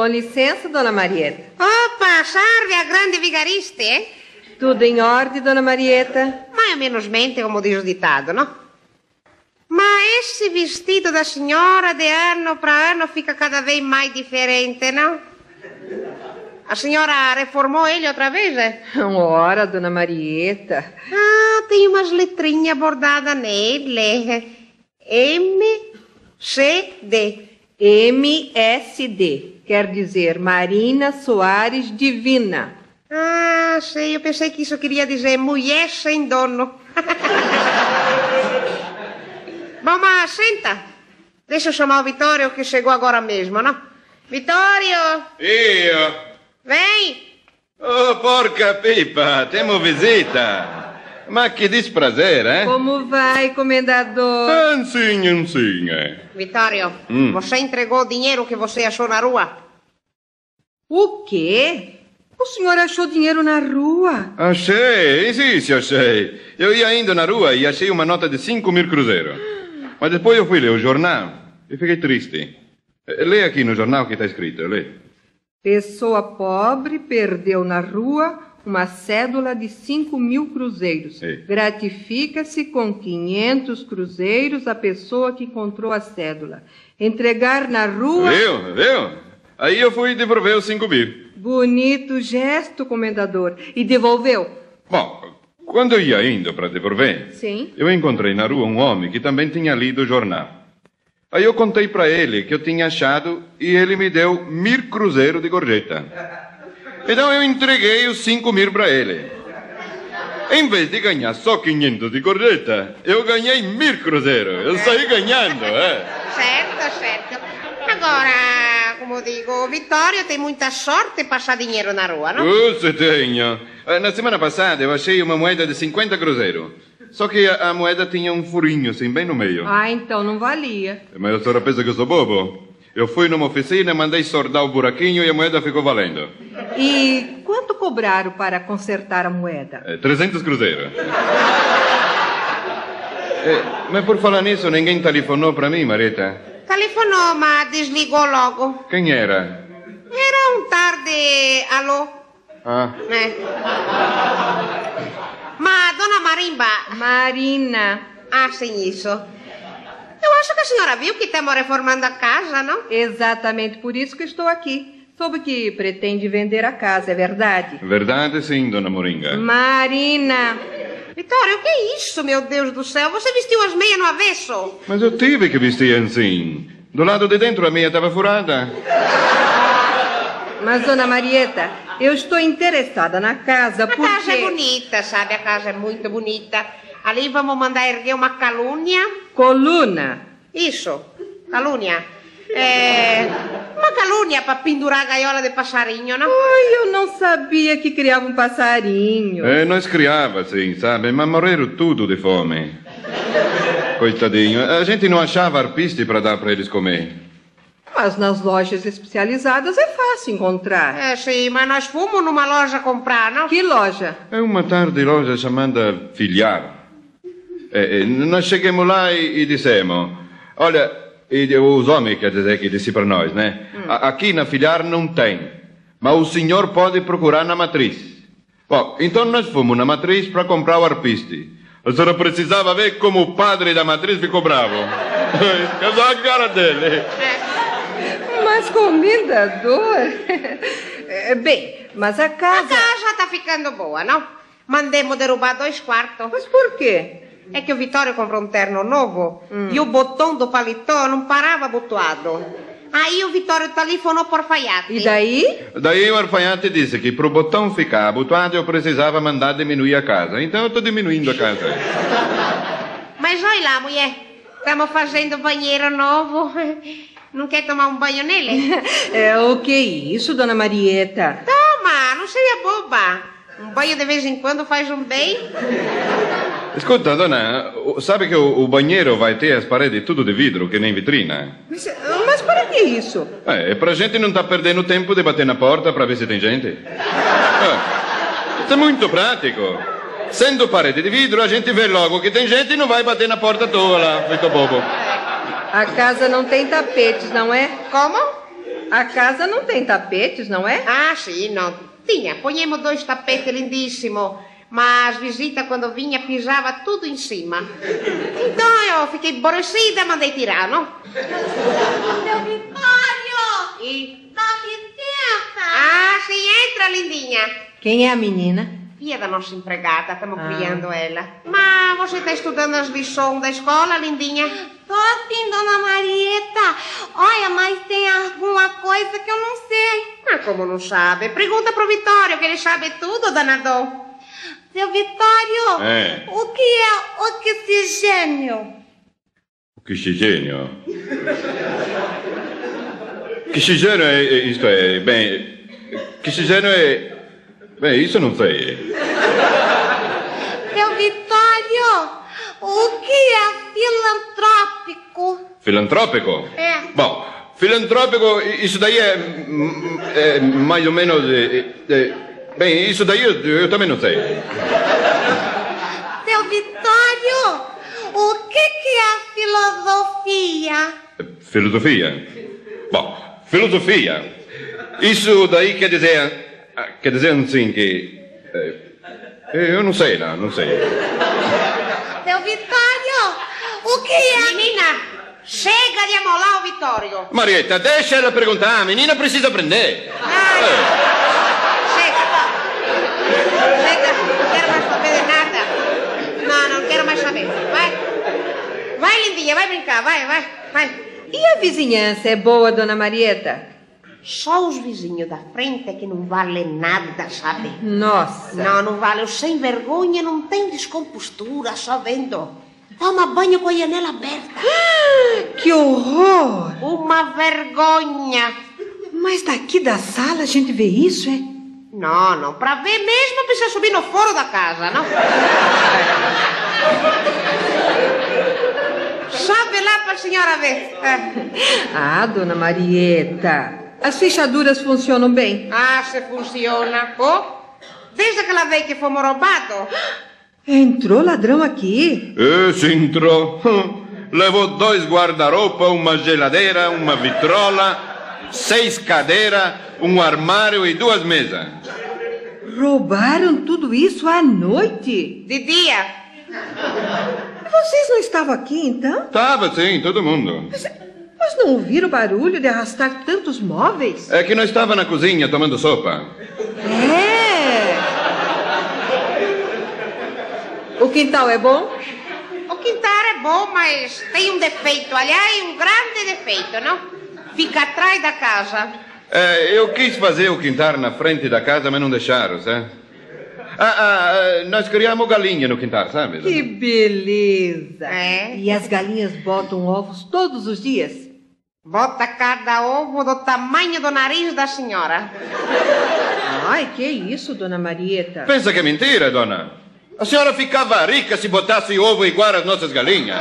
Com licença, dona Marieta. Opa, salve a grande vigarista, eh? Tudo em ordem, dona Marieta? Mais ou menos mente, como diz o ditado, não? Ma esse vestido da senhora de ano para ano fica cada vez mais diferente, não? A senhora reformou ele outra vez, é? Ora, dona Marieta. Ah, tem umas letrinhas bordadas nele. M-C-D. MSD. Quer dizer Marina Soares Divina. Ah, sei, eu pensei que isso queria dizer mulher sem dono. Bom, mas senta. Deixa eu chamar o Vitório que chegou agora mesmo, não? Vitório! Io? Vem! Oh, porca pipa, temos visita. Ma che disprazer, eh? Como vai, comendador? Ansinha. Vitório, você entregou o dinheiro que você achou na rua? O quê? O senhor achou dinheiro na rua? Achei, sì, achei. Eu ia indo na rua e achei uma nota de 5.000 cruzeiros. Mas depois eu fui ler o jornal e fiquei triste. Lê aqui no jornal que está escrito, lê. Pessoa pobre perdeu na rua uma cédula de 5.000 cruzeiros. Ei. Gratifica-se com 500 cruzeiros a pessoa que encontrou a cédula. Entregar na rua... Viu? Aí eu fui devolver os 5.000. Bonito gesto, comendador. E devolveu? Bom, quando eu ia indo para devolver, Sim. eu encontrei na rua um homem que também tinha lido o jornal. Aí eu contei para ele que eu tinha achado e ele me deu 1.000 cruzeiros de gorjeta. Então eu entreguei os 5.000 para ele. Em vez de ganhar só 500 de gorjeta, eu ganhei 1.000 cruzeiros. Eu saí ganhando, Certo. Agora, como digo, o Vitório tem muita sorte de passar dinheiro na rua, não? Se tenho. Na semana passada eu achei uma moeda de 50 cruzeiros. Só que a moeda tinha um furinho, assim, bem no meio. Ah, então não valia. Mas a senhora pensa que eu sou bobo? Eu fui numa oficina, mandei sordar o buraquinho e a moeda ficou valendo. E quanto cobraram para consertar a moeda? 300 cruzeiros. Mas por falar nisso, ninguém telefonou para mim, Marieta? Telefonou, mas desligou logo. Quem era? Era um tarde... Alô? Ah, Ma, dona Marimba... Marina. Ah, sim, isso. Eu acho que a senhora viu que estamos reformando a casa, não? Exatamente por isso que estou aqui. Soube que pretende vender a casa, é verdade? verdade sim, dona Moringa. Marina. Vitório, o que é isso, meu Deus do céu? Você vestiu as meias no avesso? Mas eu tive que vestir assim. Do lado de dentro a meia estava furada. Mas, dona Marieta, eu estou interessada na casa porque... A casa é bonita, sabe? A casa é muito bonita. Ali vamos mandar erguer uma calúnia. Coluna. Isso, calúnia. Uma calúnia para pendurar a gaiola de passarinho, não? Ai, eu não sabia que criava um passarinho. Nós criava assim, sabe? Mas morreram tudo de fome. Coitadinho. A gente não achava arpiste para dar para eles comer. Mas nas lojas especializadas é fácil encontrar. Sim, mas nós fomos numa loja comprar, não? Que loja? É uma tarde loja chamada Filiar. Nós chegamos lá e dissemos, olha, os homens, quer dizer, que disse para nós, né? Aqui na Filiar não tem, mas o senhor pode procurar na matriz. Bom, então nós fomos na matriz para comprar o arpiste. A senhora precisava ver como o padre da matriz ficou bravo. Só a cara dele. Mas, comendador... Bem, mas a casa... A casa está ficando boa, não? Mandemos derrubar 2 quartos. Mas por quê? É que o Vitório comprou um terno novo e o botão do paletó não parava abotoado. Aí o Vitório telefonou por alfaiate. E daí? Daí o alfaiate disse que para o botão ficar abotoado eu precisava mandar diminuir a casa. Então eu estou diminuindo a casa. Mas olha lá, mulher, estamos fazendo banheiro novo. Não quer tomar um banho nele? O que é isso, dona Marieta? Toma, não seja boba. Um banho de vez em quando faz um bem. Escuta, dona, sabe que o banheiro vai ter as paredes tudo de vidro, que nem vitrina? Mas para que isso? É pra gente não estar perdendo tempo de bater na porta para ver se tem gente. Isso é muito prático. Sendo parede de vidro, a gente vê logo que tem gente e não vai bater na porta à toa lá, feito bobo. A casa não tem tapetes, não é? Como? A casa não tem tapetes, não é? Ah, sì, não. Tinha, ponhemos 2 tapetes lindíssimos. Mas visita, quando vinha, pisava tudo em cima. Então eu fiquei aborrecida e mandei tirar, não? Seu Vitório! E... Dá licença! Ah, sim, entra, lindinha. Quem é a menina? Filha da nossa empregada, estamos criando ela. Mas você está estudando as lições da escola, lindinha? Tô sim, dona Marieta. Olha, mas tem alguma coisa que eu não sei. Mas como não sabe? Pergunta pro Vitório, que ele sabe tudo, danador. Seu Vitório, o que é oxigênio? Oxigênio? Oxigênio é isto é, bem... Oxigênio é... Bem, isso eu não sei. Seu Vitório, o que é filantrópico? Filantrópico? É. Bom, filantrópico, isso daí é mais ou menos... bem, isso daí eu também não sei. Seu Vitório, o que é filosofia? Filosofia? Bom, filosofia. Isso daí quer dizer assim que... eu não sei, não sei. Seu Vitório, o que é... Menina, chega de amolar o Vitório. Marieta, deixa ela perguntar, a menina precisa aprender. Chega, não quero mais saber de nada. Não quero mais saber. Vai, lindinha, vai brincar, vai. E a vizinhança é boa, dona Marieta? Só os vizinhos da frente é que não vale nada, sabe? Nossa. Não vale. O sem vergonha não tem descompostura, só vendo. Toma banho com a janela aberta. Que horror! Uma vergonha. Mas daqui da sala a gente vê isso, é? Não, pra ver mesmo precisa subir no foro da casa, não? Sobe lá pra senhora ver. Ah, dona Marieta, as fechaduras funcionam bem? Ah, se funciona. Oh, desde aquela vez que fomos roubados. Entrou ladrão aqui? Se entrou. Levou 2 guarda-roupa, uma geladeira, uma vitrola, 6 cadeiras, um armário e 2 mesas. Roubaram tudo isso à noite? De dia. Vocês não estavam aqui, então? Tava sim, todo mundo. Mas não ouviram o barulho de arrastar tantos móveis? É que nós estava na cozinha tomando sopa. O quintal é bom? O quintal é bom, mas tem um defeito. Aliás, um grande defeito, não? Fica atrás da casa. Eu quis fazer o quintal na frente da casa, mas não deixaram, sabe? Nós criamos galinha no quintal, sabe? Que beleza! É. E as galinhas botam ovos todos os dias? Bota cada ovo do tamanho do nariz da senhora. Ai, que isso, dona Marieta? Pensa que é mentira, dona? A senhora ficava rica se botasse ovo igual às nossas galinhas.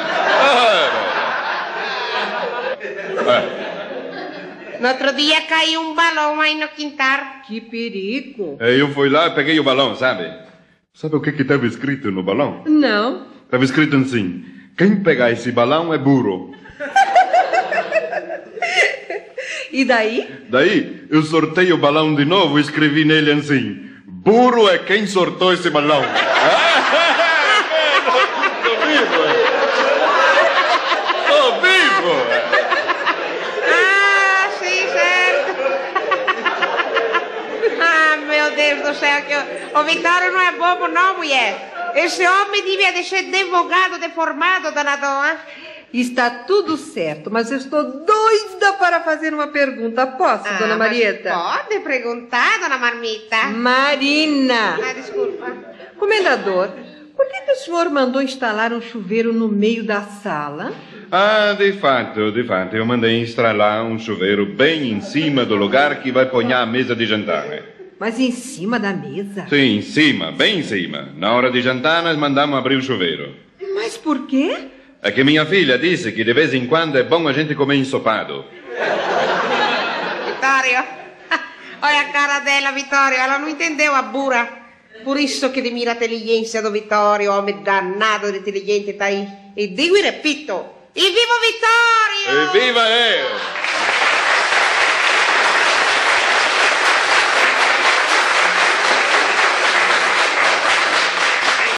No outro dia caiu um balão aí no quintal. Que perigo! Eu fui lá e peguei o balão, sabe? Sabe o que estava escrito no balão? Não. Estava escrito assim: quem pegar esse balão é burro. E daí? Daí eu sortei o balão de novo e escrevi nele assim: burro é quem sortou esse balão. Tô vivo! Ah, sim, certo. Ah, meu Deus do céu, que o Vitório não é bobo não, mulher. Esse homem devia ser advogado deformado, danador, hein? Está tudo certo, mas eu estou doida para fazer uma pergunta. Posso, dona Marieta? Pode perguntar, dona Marmita. Marina! Ah, desculpa. Comendador, por que o senhor mandou instalar um chuveiro no meio da sala? De fato, eu mandei instalar um chuveiro bem em cima do lugar que vai pôr a mesa de jantar. Mas em cima da mesa? Sim, em cima, bem em cima. Na hora de jantar, nós mandamos abrir o chuveiro. Mas por quê? É que minha filha disse que de vez em quando é bom a gente comer ensopado. Vitório, olha a cara dela, Vitório, ela não entendeu a burra. Por isso que admira a inteligência do Vitório, homem danado de inteligente tá aí. E digo e repito, e viva o Vitório! E viva ele!